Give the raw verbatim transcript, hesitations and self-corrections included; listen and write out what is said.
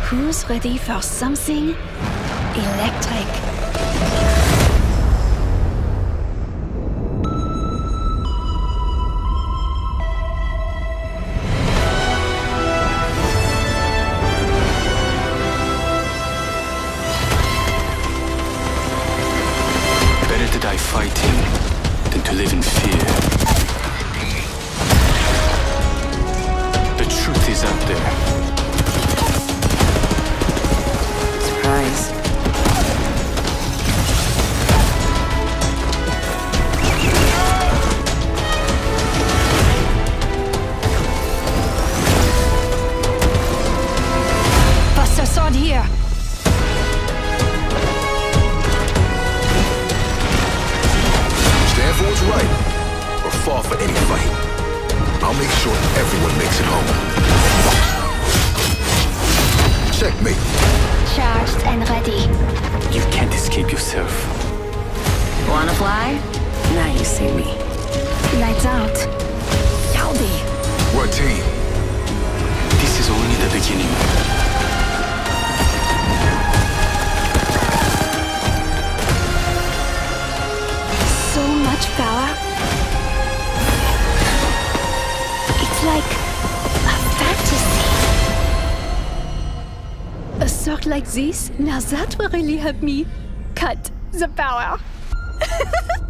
Who's ready for something electric? Better to die fighting than to live in fear. The truth is out there. Surprise. Buster sword here. Stand for what's right, or fall for any fight. I'll make sure everyone makes it home. Checkmate. Charged and ready. You can't escape yourself. Wanna fly? Now you see me. Lights out. Howdy. We're a team. This is only the beginning. So much power. It's like a fantasy. A sword like this? Now that will really help me cut the power.